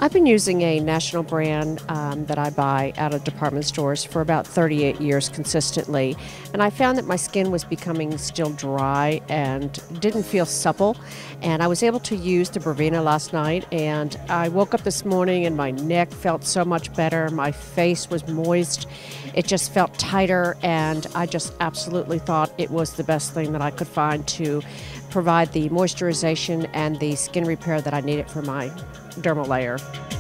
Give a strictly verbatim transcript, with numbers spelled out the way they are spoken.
I've been using a national brand um, that I buy out of department stores for about thirty-eight years consistently, and I found that my skin was becoming still dry and didn't feel supple, and I was able to use the Brevena last night, and I woke up this morning and my neck felt so much better, my face was moist, it just felt tighter, and I just absolutely thought it was the best thing that I could find to provide the moisturization and the skin repair that I needed for my dermal layer.